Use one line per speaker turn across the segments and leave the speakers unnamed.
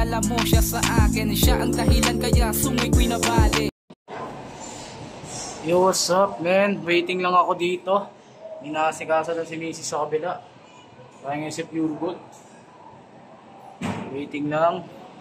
Pinakilala mo siya sa akin, siya ang dahilan kaya sungoy ko'y nabali.
Yo, what's up, man? Waiting lang ako dito. Minasikaso na si Mrs. sa kabila. Kaya nga si Pure Gold. Waiting lang.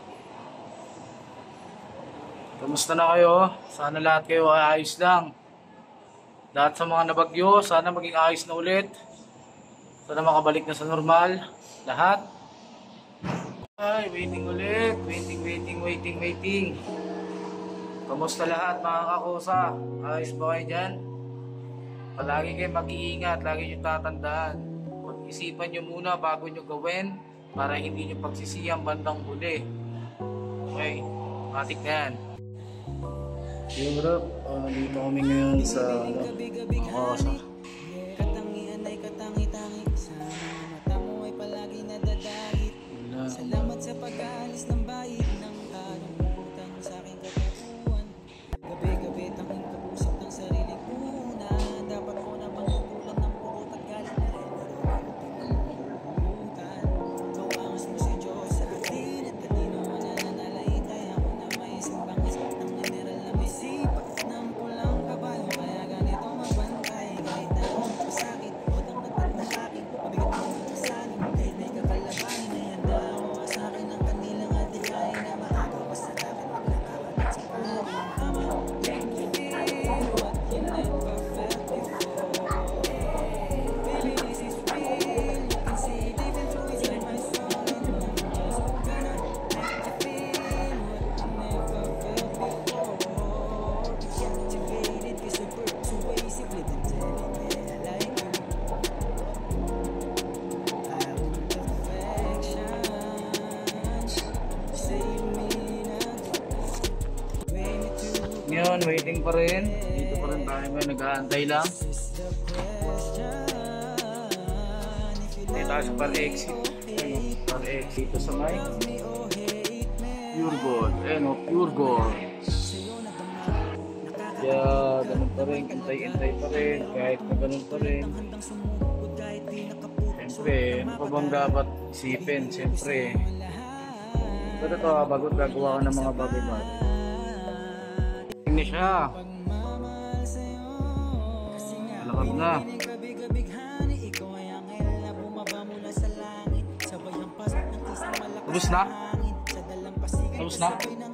Kamusta na kayo? Sana lahat kayo ay ayos lang. Lahat sa mga nabagyo, sana maging ayos na ulit. Sana makabalik na sa normal. Lahat. Ay, waiting ulit. Waiting. Kamusta lahat mga kakosa? Ayos ba kayo dyan? Palagi kayo mag-iingat, lagi nyo tatandaan. Pag-isipan nyo muna bago nyo gawin para hindi nyo pagsisiyang bandang huli. Okay, matik na yan. Yung rap, dito kami ngayon sa Kakosa.
Katangian ay katangi-tangi, sa mata mo ay palagi nadadahit. Salamat sa pag-aalis ng bahid ng kalungkutan sa aking katauhan. Gabi-gabi tanging kapusap ng sarili ko na dapat ko na bang tutulan ng purot at galit na rin pinagulutan. Kawangas mo si Diyos sa atin at kanino mananalay. Kaya ko na may simbang isip ng general na may sipat ng pulang kabayo. Kaya ganito magbantay kahit na akong pasakit. Huwag ang nagtatakin, mabigat mo ng kasanin. Kahit may kakalabanin na yanda ako sa akin ang kanilang adikain na maagaw pa sa dapat maglakapat sa pangalaman.
Ngayon, waiting pa rin. Dito pa rin tayo ngayon, nag-aantay lang. Dito tayo sa par-exit. Par-exit dito sa may Pure Gold. Pure Gold. Kaya ganun pa rin, antay-antay pa rin. Kahit na ganun pa rin. Siyempre, ano pa bang dapat isipin? Siyempre, ito bago gagawa ka ng mga bagay-bagay. Tingnan siya. Alakad na. Tapos na? Tapos na?